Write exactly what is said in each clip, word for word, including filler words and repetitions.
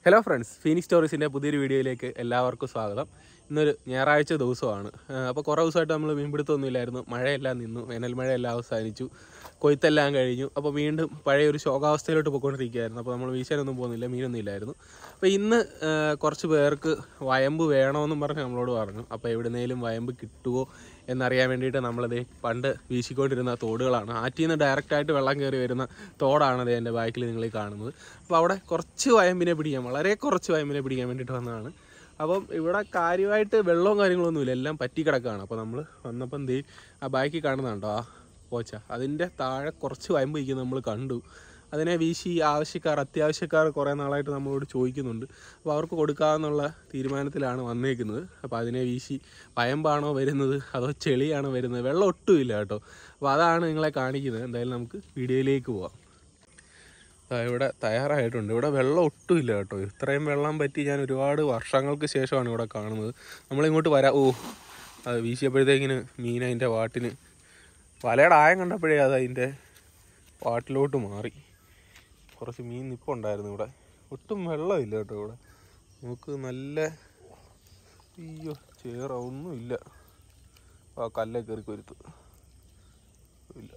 Hello friends, Phoenix സ്റ്റോറീസിൻ്റെ പുതിയൊരു വീഡിയോയിലേക്ക് എല്ലാവർക്കും സ്വാഗതം. ഇന്നൊരു ഞായറാഴ്ച ദിവസമാണ്. അപ്പോൾ കുറേ ദിവസമായിട്ട് നമ്മൾ മീൻപിടുത്തമൊന്നുമില്ലായിരുന്നു. മഴയെല്ലാം നിന്നു, വേനൽ മഴയെല്ലാം അവസാനിച്ചു, കൊയ്ത്തെല്ലാം കഴിഞ്ഞു. അപ്പോൾ വീണ്ടും പഴയ ഒരു ശോകാവസ്ഥയിലോട്ട് പോയിക്കൊണ്ടിരിക്കുകയായിരുന്നു. അപ്പോൾ നമ്മൾ വീശാനൊന്നും പോകുന്നില്ല, മീനൊന്നും ഇല്ലായിരുന്നു. അപ്പോൾ ഇന്ന് കുറച്ച് പേർക്ക് വയമ്പ് വേണമെന്നും പറഞ്ഞ് നമ്മളോട് പറഞ്ഞു. അപ്പോൾ എവിടുന്നേലും വയമ്പ് കിട്ടുമോ എന്നറിയാൻ വേണ്ടിയിട്ട് നമ്മളത് പണ്ട് വീശിക്കൊണ്ടിരുന്ന തോടുകളാണ്. ആറ്റിൽ നിന്ന് ഡയറക്റ്റായിട്ട് വെള്ളം കയറി വരുന്ന തോടാണത് എൻ്റെ ബാക്കിൽ നിങ്ങൾ കാണുന്നത്. അപ്പോൾ അവിടെ കുറച്ച് വയമ്പിനെ പിടിക്കാൻ, വളരെ കുറച്ച് വയമ്പിനെ പിടിക്കാൻ വേണ്ടിയിട്ട് വന്നതാണ്. അപ്പം ഇവിടെ കാര്യമായിട്ട് വെള്ളവും കാര്യങ്ങളൊന്നുമില്ല, എല്ലാം പറ്റി കിടക്കുകയാണ്. അപ്പോൾ നമ്മൾ വന്നപ്പം എന്തേ ആ ബാക്കിൽ കാണുന്നുണ്ടോ ആ പോച്ച, അതിൻ്റെ താഴെ കുറച്ച് വയമ്പ് ഇരിക്കുന്നത് നമ്മൾ കണ്ടു. അതിനെ വീശി ആവശ്യക്കാർ അത്യാവശ്യക്കാർ കുറേ നാളായിട്ട് നമ്മളോട് ചോദിക്കുന്നുണ്ട്. അപ്പോൾ അവർക്ക് കൊടുക്കാമെന്നുള്ള തീരുമാനത്തിലാണ് വന്നേക്കുന്നത്. അപ്പോൾ അതിനെ വീശി വയമ്പാണോ വരുന്നത് അതോ ചെളിയാണോ വരുന്നത്, വെള്ളം ഒട്ടുമില്ല കേട്ടോ. അപ്പോൾ അതാണ് നിങ്ങളെ കാണിക്കുന്നത്. എന്തായാലും നമുക്ക് വീഡിയോയിലേക്ക് പോവാം. ഇവിടെ തയ്യാറായിട്ടുണ്ട്. ഇവിടെ വെള്ളം ഒട്ടുമില്ല കേട്ടോ. ഇത്രയും വെള്ളം പറ്റി ഞാൻ ഒരുപാട് വർഷങ്ങൾക്ക് ശേഷമാണ് ഇവിടെ കാണുന്നത്. നമ്മളിങ്ങോട്ട് വരാം. ഓ, അത് വീശിയപ്പോഴത്തേക്കിന് മീൻ അതിൻ്റെ വാട്ടിന് വലയുടെ ആയം കണ്ടപ്പോഴേ അത് അതിൻ്റെ വാട്ടിലോട്ട് മാറി. കുറച്ച് മീൻ നിപ്പുണ്ടായിരുന്നു ഇവിടെ. ഒട്ടും വെള്ളമില്ല കേട്ടോ ഇവിടെ. നമുക്ക് നല്ല അയ്യോ ചേറ ഒന്നുമില്ല. ആ കല്ലെ കയറി കൊരുത്ത് ഇല്ല.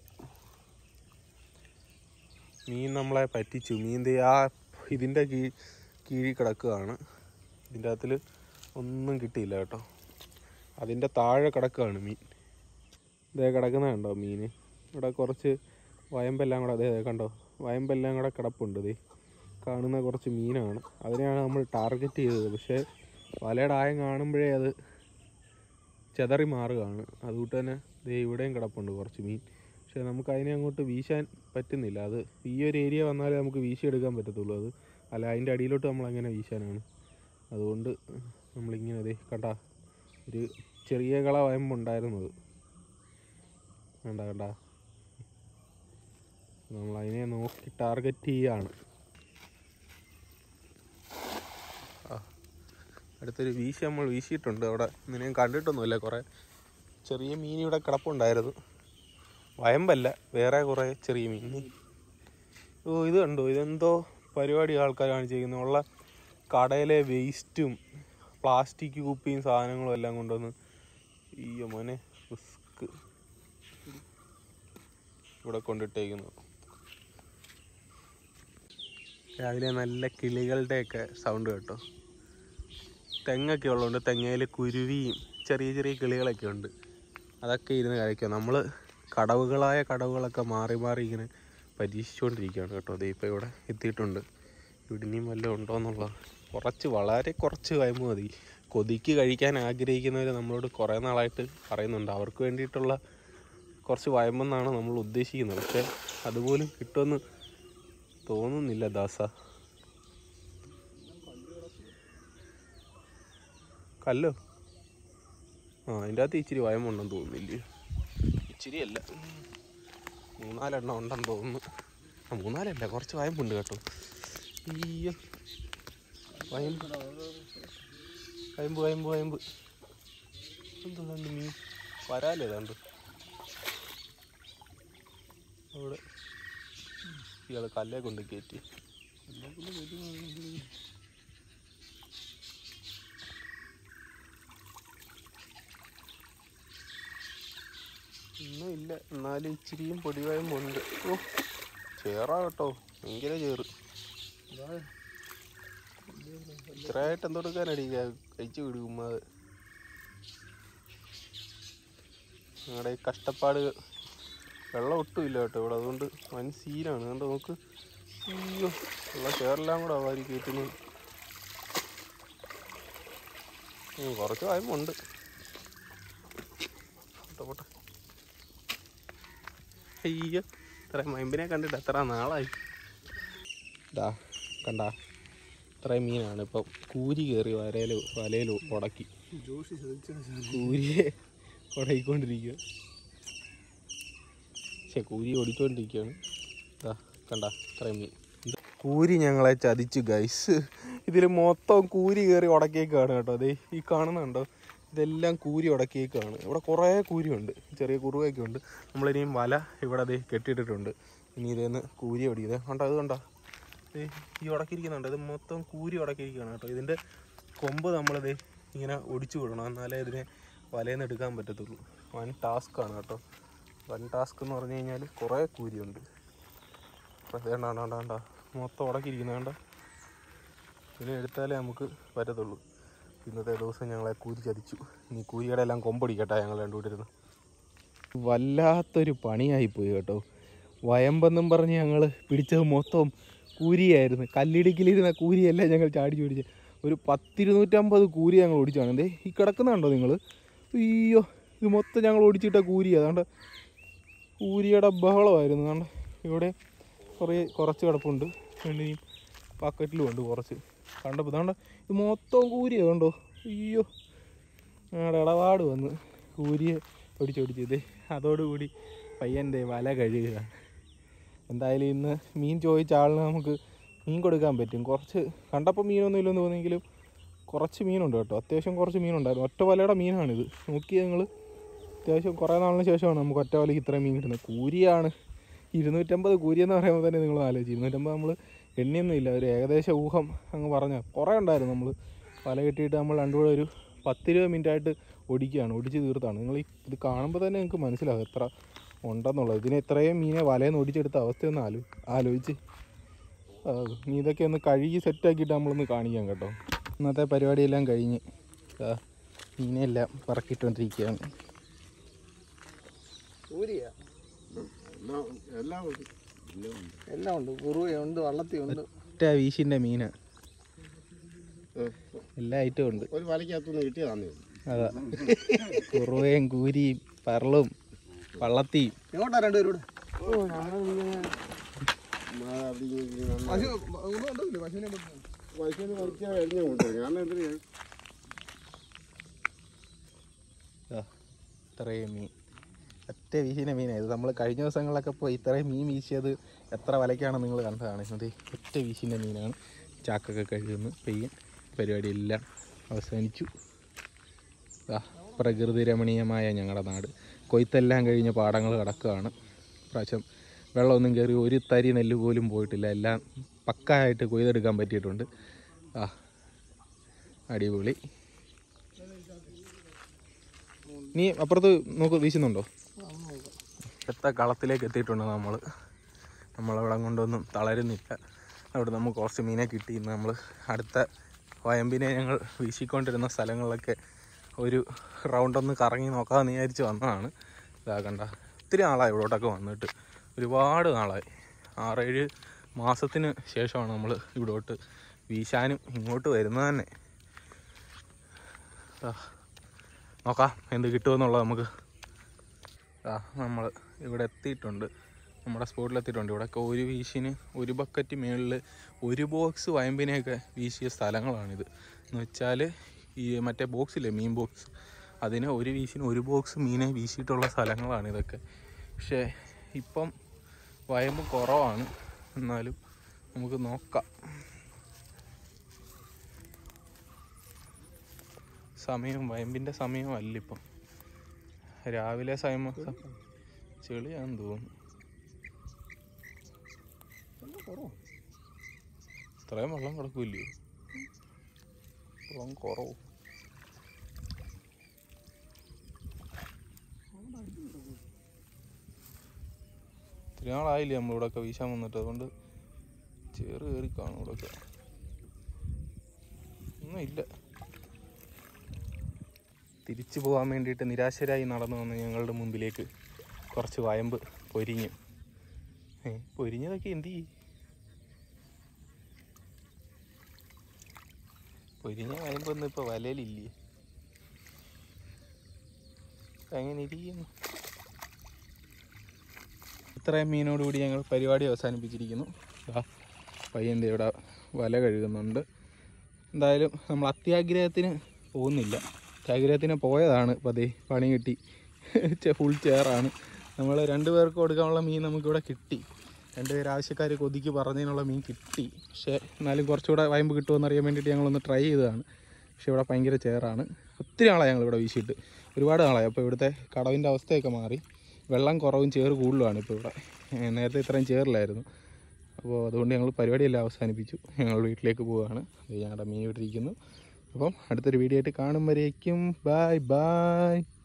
മീൻ നമ്മളെ പറ്റിച്ചു. മീൻ ആ ഇതിൻ്റെ കീഴ് കീഴിൽ കിടക്കുകയാണ്. ഇതിൻ്റെ അകത്തിൽ ഒന്നും കിട്ടിയില്ല കേട്ടോ. അതിൻ്റെ താഴെ കിടക്കുകയാണ് മീൻ. ഇതേ കിടക്കുന്നത് കണ്ടോ മീൻ. ഇവിടെ കുറച്ച് വയമ്പെല്ലാം കൂടെ അതേ കണ്ടോ, വയമ്പെല്ലാം കൂടെ കിടപ്പുണ്ട്. ഇതേ കാണുന്ന കുറച്ച് മീനാണ്. അതിനെയാണ് നമ്മൾ ടാർഗറ്റ് ചെയ്തത്. പക്ഷേ വലയുടെ ആയം കാണുമ്പോഴേ അത് ചെതറി മാറുകയാണ്. അതുകൊണ്ട് തന്നെ ദേ ഇവിടെയും കിടപ്പുണ്ട് കുറച്ച് മീൻ. പക്ഷേ നമുക്ക് അതിനെ അങ്ങോട്ട് വീശാൻ പറ്റുന്നില്ല. അത് ഈ ഒരു ഏരിയ വന്നാലേ നമുക്ക് വീശിയെടുക്കാൻ പറ്റത്തുള്ളൂ. അത് അല്ല, അതിൻ്റെ അടിയിലോട്ട് നമ്മൾ അങ്ങനെ വീശാനാണ്. അതുകൊണ്ട് നമ്മളിങ്ങനെ അതേ കണ്ട ഒരു ചെറിയ കള വയമ്പുണ്ടായിരുന്നത് കണ്ട കണ്ട നമ്മളതിനെ നോക്കി ടാർഗറ്റ് ചെയ്യുകയാണ്. ആ അടുത്തൊരു വീശി നമ്മൾ വീശിയിട്ടുണ്ട്. അവിടെ നിന്നെയും കണ്ടിട്ടൊന്നുമില്ല. കുറേ ചെറിയ മീൻ ഇവിടെ കിടപ്പുണ്ടായിരുന്നു. വയമ്പല്ല, വേറെ കുറേ ചെറിയ മീൻ. ഓ ഇത് കണ്ടോ, ഇതെന്തോ പരിപാടി ആൾക്കാർ കാണിച്ചിരിക്കുന്നത്. ഉള്ള കടയിലെ വേസ്റ്റും പ്ലാസ്റ്റിക് കുപ്പിയും സാധനങ്ങളും എല്ലാം കൊണ്ടുവന്ന് അയ്യോ മോനെ റിസ്ക് ഇവിടെ കൊണ്ടിട്ടേക്കുന്നു. രാവിലെ നല്ല കിളികളുടെയൊക്കെ സൗണ്ട് കേട്ടോ. തെങ്ങൊക്കെ ഉള്ളതുകൊണ്ട് തെങ്ങയിൽ കുരുവിയും ചെറിയ ചെറിയ കിളികളൊക്കെ ഉണ്ട്. അതൊക്കെ ഇരുന്ന് കഴിക്കുക. നമ്മൾ കടവുകളായ കടവുകളൊക്കെ മാറി മാറി ഇങ്ങനെ പരീക്ഷിച്ചുകൊണ്ടിരിക്കുകയാണ് കേട്ടോ. അതേ ഇപ്പോൾ ഇവിടെ എത്തിയിട്ടുണ്ട്. ഇവിടെ ഇനിയും വല്ലതും ഉണ്ടോ എന്നുള്ള കുറച്ച് വളരെ കുറച്ച് വയമ്പ് മതി. കൊതിക്ക് കഴിക്കാൻ ആഗ്രഹിക്കുന്നവർ നമ്മളോട് കുറേ നാളായിട്ട് പറയുന്നുണ്ട്. അവർക്ക് വേണ്ടിയിട്ടുള്ള കുറച്ച് വയമ്പെന്നാണ് നമ്മൾ ഉദ്ദേശിക്കുന്നത്. പക്ഷേ അതുപോലും കിട്ടുമെന്ന് തോന്നുന്നില്ല ദാസ. കല്ലോ ആ അതിൻ്റെ അകത്ത് ഇച്ചിരി വയമ്പുണ്ടെന്ന് തോന്നുന്നില്ല. ഇച്ചിരി അല്ല, മൂന്നാലെണ്ണം ഉണ്ടെന്ന് തോന്നുന്നു. ആ മൂന്നാലല്ല, കുറച്ച് വയമ്പുണ്ട് കേട്ടോ. അയ്യോ വയമ്പ് വയമ്പ് വയമ്പ് വയമ്പ് എന്തുണ്ട് മീൻ വരാലേ ഏതാണ്ട് അവിടെ ഇയാൾ കല്ലേ കൊണ്ട് കയറ്റി. ഒന്നും ഇല്ല, എന്നാലും ഇച്ചിരിയും പൊടിവയമ്പുണ്ട്. ഓ ചേറാ കേട്ടോ, ഭയങ്കര ചേറ്. ഇത്രയായിട്ട് എന്തെടുക്കാനടി കഴിച്ചു വിടും. അത് ഞങ്ങളുടെ ഈ കഷ്ടപ്പാട് വെള്ളം ഒട്ടുമില്ല കേട്ടോ ഇവിടെ. അതുകൊണ്ട് വൻ സീനാണ്. അതുകൊണ്ട് നമുക്ക് അയ്യോ ഉള്ള ചേറെല്ലാം കൂടെ വാരി കയറ്റുന്നു. കുറച്ച് വയമ്പുണ്ട്. പോട്ടെ. അയ്യോ ഇത്ര മയമ്പിനെ കണ്ടിട്ട് എത്ര നാളായി. ഇതാ കണ്ട ഇത്രയും മീനാണ് ഇപ്പം കൂരി കയറി വരയിൽ വലയിൽ ഉടക്കി. കൂരിയെ ഉടക്കിക്കൊണ്ടിരിക്കുക. പക്ഷെ കൂരി ഓടിച്ചുകൊണ്ടിരിക്കുകയാണ്. ഇതാ കണ്ട ഇത്രയും മീൻ. കൂരി ഞങ്ങളെ ചതിച്ചു ഗൈസ്. ഇതിൽ മൊത്തം കൂരി കയറി ഉടക്കിയേക്കാണ് കേട്ടോ. അതേ ഈ കാണുന്നുണ്ടോ, ഇതെല്ലാം കൂരി ഉടക്കിയേക്കാണ്. ഇവിടെ കുറേ കൂരിയുണ്ട്, ചെറിയ കുറുവയൊക്കെ ഉണ്ട്. നമ്മളിനിയും വല ഇവിടെ അതേ കെട്ടിയിട്ടിട്ടുണ്ട്. ഇനി ഇതേന്ന് കൂരി ഓടിയത് കണ്ടോ. അത് കണ്ടോ ഈ ഉടക്കിയിരിക്കുന്നുണ്ട്, ഇത് മൊത്തം കൂരി ഉടക്കിയിരിക്കുകയാണ് കേട്ടോ. ഇതിൻ്റെ കൊമ്പ് നമ്മളിത് ഇങ്ങനെ ഒടിച്ചു വിടണം, എന്നാലേ ഇതിനെ വലയെന്ന് എടുക്കാൻ പറ്റത്തുള്ളൂ. വൻ ടാസ്ക്കാണ് കേട്ടോ. വൻ ടാസ്ക് എന്ന് പറഞ്ഞു കഴിഞ്ഞാൽ കുറേ കൂരിയുണ്ട്. അപ്പോൾ വേണ്ടാണ്ട വേണ്ട മൊത്തം ഉടക്കിയിരിക്കുന്നത് വേണ്ട, ഇതിനെ എടുത്താലേ നമുക്ക് പറ്റത്തുള്ളൂ. ഇന്നത്തെ ദിവസം ഞങ്ങളെ കൂരി ചതിച്ചു. ഇനി കൂരിയുടെ എല്ലാം കൊമ്പൊടിക്കട്ടെ ഞങ്ങൾ രണ്ടുകൂട്ടിരുന്ന്. വല്ലാത്തൊരു പണിയായിപ്പോയി കേട്ടോ. വയമ്പെന്നും പറഞ്ഞ് ഞങ്ങൾ പിടിച്ചത് മൊത്തം കൂരിയായിരുന്നു. കല്ലിടുക്കിലിരുന്ന കൂരിയല്ല ഞങ്ങൾ ചാടിച്ച് പിടിച്ച്. ഒരു പത്തിരുന്നൂറ്റമ്പത് കൂരി ഞങ്ങൾ ഓടിച്ചാണ്. എന്തേ ഈ കിടക്കുന്നുണ്ടോ നിങ്ങൾ? അയ്യോ, ഇത് മൊത്തം ഞങ്ങൾ ഓടിച്ചിട്ട കൂരി. അതുകൊണ്ട് കൂരിയുടെ ബഹളമായിരുന്നു. അതുകൊണ്ട് ഇവിടെ കുറേ കുറച്ച് കിടപ്പുണ്ട്, ഇനിയും പാക്കറ്റിലും ഉണ്ട് കുറച്ച്. കണ്ടപ്പോൾ അതുകൊണ്ട് ഇത് മൊത്തം കൂരിയാണ് കണ്ടോ. അയ്യോ, ഞങ്ങളുടെ ഇടപാട് വന്ന് കൂരിയെ ഒടിച്ചൊടിച്ചത്. അതോടുകൂടി പയ്യൻ്റെ വല കഴുകുകയാണ്. എന്തായാലും ഇന്ന് മീൻ ചോദിച്ച ആളിന് നമുക്ക് മീൻ കൊടുക്കാൻ പറ്റും. കുറച്ച് കണ്ടപ്പോൾ മീനൊന്നും ഇല്ലെന്ന് തോന്നിയെങ്കിലും കുറച്ച് മീനുണ്ട് കേട്ടോ. അത്യാവശ്യം കുറച്ച് മീനുണ്ടായിരുന്നു. ഒറ്റ വലയുടെ മീനാണിത്. നോക്കി ഞങ്ങൾ അത്യാവശ്യം കുറേ നാളിന് ശേഷമാണ് നമുക്ക് ഒറ്റ വലയ്ക്ക് ഇത്രയും മീൻ കിട്ടുന്നത്. കൂരിയാണ് ഇരുന്നൂറ്റമ്പത് കൂരി എന്ന് പറയുമ്പോൾ തന്നെ നിങ്ങൾ ആലോചിച്ച്. ഇരുന്നൂറ്റമ്പത് നമ്മൾ എണ്ണയൊന്നും ഇല്ല, ഒരു ഏകദേശം ഊഹം അങ്ങ് പറഞ്ഞാൽ കുറേ ഉണ്ടായിരുന്നു. നമ്മൾ വല കെട്ടിയിട്ട് നമ്മൾ രണ്ടുകൂടെ ഒരു പത്തിരുപത് മിനിറ്റായിട്ട് ഒടിക്കുകയാണ്, ഒടിച്ച് തീർത്താണ്. നിങ്ങൾ ഇത് കാണുമ്പോൾ തന്നെ നിങ്ങൾക്ക് മനസ്സിലാകും എത്ര ഉണ്ടെന്നുള്ളത്. ഇതിനെ ഇത്രയും മീനെ വലയെന്ന് ഒടിച്ചെടുത്ത അവസ്ഥയൊന്ന് ആലോ ആലോചിച്ച് നീ ഇതൊക്കെ ഒന്ന് കഴുകി സെറ്റാക്കിയിട്ട് നമ്മളൊന്ന് കാണിക്കാം കേട്ടോ. ഇന്നത്തെ പരിപാടിയെല്ലാം കഴിഞ്ഞ് മീനെല്ലാം പറക്കിയിട്ടുകൊണ്ടിരിക്കുകയാണ്. എല്ലാം ഉണ്ട്, കുറുവയുണ്ട്, വള്ളത്തിയുണ്ട്. ഒറ്റ വീശിൻ്റെ മീനാണ്, എല്ലാ ഐറ്റവും ഉണ്ട്. ഒരു വലയ്ക്കകത്തുനിന്ന് കിട്ടിയതാണ്. അതാ കുറുവയും കൂരിയും പറളും വള്ളത്തിയും. എങ്ങോട്ടാ രണ്ടുപേരും? ഇത്രയും മീൻ, ഒറ്റ വീശിൻ്റെ മീനാണ് ഇത്. നമ്മൾ കഴിഞ്ഞ ദിവസങ്ങളിലൊക്കെ പോയി ഇത്രയും മീൻ വീശിയത് എത്ര വലയ്ക്കാണെന്ന് നിങ്ങൾ കണ്ടതാണ്. ഇത് ഒറ്റ വീശിൻ്റെ മീനാണ്. ചാക്കൊക്കെ കഴുകുന്നു പെയ്യൻ. പരിപാടിയെല്ലാം അവസാനിച്ചു. പ്രകൃതി രമണീയമായ ഞങ്ങളുടെ നാട്. കൊയ്ത്തെല്ലാം കഴിഞ്ഞ് പാടങ്ങൾ കിടക്കുകയാണ്. പ്രാവശ്യം വെള്ളമൊന്നും കയറി ഒരു തരി നെല്ല് പോലും പോയിട്ടില്ല. എല്ലാം പക്കായിട്ട് കൊയ്തെടുക്കാൻ പറ്റിയിട്ടുണ്ട്. ആ അടിപൊളി. നീ അപ്പുറത്ത് നോക്ക്, വീശുന്നുണ്ടോ? അടുത്ത കളത്തിലേക്ക് എത്തിയിട്ടുണ്ട് നമ്മൾ. നമ്മളവിടെ കൊണ്ടൊന്നും തളരുന്നില്ല. അവിടെ നമുക്ക് കുറച്ച് മീനെ കിട്ടി. ഇന്ന് നമ്മൾ അടുത്ത വയമ്പിനെ ഞങ്ങൾ വീശിക്കൊണ്ടിരുന്ന സ്ഥലങ്ങളിലൊക്കെ ഒരു റൗണ്ടൊന്ന് കറങ്ങി നോക്കാമെന്ന് വിചാരിച്ച് വന്നതാണ്. ഇതാ കണ്ട, ഒത്തിരി നാളായി ഇവിടോട്ടൊക്കെ വന്നിട്ട്, ഒരുപാട് നാളായി. ആറേഴ് മാസത്തിന് ശേഷമാണ് നമ്മൾ ഇവിടോട്ട് വീശാനും ഇങ്ങോട്ട് വരുന്നത് തന്നെ. നോക്കാം എന്ത് കിട്ടുമെന്നുള്ളത് നമുക്ക്. ആ നമ്മൾ ഇവിടെ എത്തിയിട്ടുണ്ട്, നമ്മുടെ സ്പോട്ടിലെത്തിയിട്ടുണ്ട്. ഇവിടെയൊക്കെ ഒരു വീശിന് ഒരു ബക്കറ്റ് മുകളിൽ ഒരു ബോക്സ് വയമ്പിനെയൊക്കെ വീശിയ സ്ഥലങ്ങളാണിത്. എന്ന് വെച്ചാൽ ഈ മറ്റേ ബോക്സില്ലേ, മീൻ ബോക്സ്, അതിന് ഒരു വീശിന് ഒരു ബോക്സ് മീനെ വീശിയിട്ടുള്ള സ്ഥലങ്ങളാണ് ഇതൊക്കെ. പക്ഷേ ഇപ്പം വയമ്പ് കുറവാണ്, എന്നാലും നമുക്ക് നോക്കാം. സമയം വയമ്പിൻ്റെ സമയമല്ല ഇപ്പം, രാവിലെ സമയം. ചെളിയാണെന്ന് തോന്നുന്നു. ഇത്രയും വെള്ളം കിടക്കില്ലയോ? വെള്ളം കുറവ്. ഇത്തിരി നാളായില്ലേ നമ്മളിവിടെയൊക്കെ വീശാൻ വന്നിട്ട്, അതുകൊണ്ട് ചേറ് കയറി കാണും ഇവിടെയൊക്കെ. ഒന്നും ഇല്ല. തിരിച്ചു പോകാൻ വേണ്ടിയിട്ട് നിരാശരായി നടന്നു വന്ന് ഞങ്ങളുടെ മുമ്പിലേക്ക് കുറച്ച് വയമ്പ് പൊരിഞ്ഞു. ഏ പൊരിഞ്ഞതൊക്കെ എന്ത് ചെയ്യും? പൊരിഞ്ഞ വയമ്പൊന്നും ഇപ്പോൾ വലയിലില്ലേ? അങ്ങനെ ഇരിക്കുന്നു. ഇത്രയും മീനോടുകൂടി ഞങ്ങൾ പരിപാടി അവസാനിപ്പിച്ചിരിക്കുന്നു. പയ്യൻ്റെ ഇവിടെ വല കഴുകുന്നുണ്ട്. എന്തായാലും നമ്മൾ അത്യാഗ്രഹത്തിന് പോകുന്നില്ല. അത്യാഗ്രഹത്തിന് പോയതാണ്. പതി പണി കിട്ടി, ഫുൾ ചെയറാണ്. നമ്മൾ രണ്ട് പേർക്ക് കൊടുക്കാനുള്ള മീൻ നമുക്കിവിടെ കിട്ടി. രണ്ട് പേര് ആവശ്യക്കാർ കൊതിക്ക് പറഞ്ഞതിനുള്ള മീൻ കിട്ടി. പക്ഷേ എന്നാലും കുറച്ചുകൂടെ വയമ്പ് കിട്ടുമെന്ന് അറിയാൻ വേണ്ടിയിട്ട് ഞങ്ങളൊന്ന് ട്രൈ ചെയ്തതാണ്. പക്ഷേ ഇവിടെ ഭയങ്കര ചെയറാണ്. ഒത്തിരി നാളായി ഞങ്ങളിവിടെ വീശിയിട്ട്, ഒരുപാട് നാളായി. അപ്പോൾ ഇവിടുത്തെ കടവിൻ്റെ അവസ്ഥയൊക്കെ മാറി, വെള്ളം കുറവും ചേറ് കൂടുതലുമാണ് ഇപ്പോൾ ഇവിടെ. നേരത്തെ ഇത്രയും ചേറിലായിരുന്നു. അപ്പോൾ അതുകൊണ്ട് ഞങ്ങൾ പരിപാടിയെല്ലാം അവസാനിപ്പിച്ചു. ഞങ്ങൾ വീട്ടിലേക്ക് പോവുകയാണ്. ഞങ്ങളുടെ മീൻ ഇവിടെ ഇരിക്കുന്നു. അപ്പം അടുത്തൊരു വീഡിയോ ആയിട്ട് കാണും വരേക്കും ബൈ ബൈ.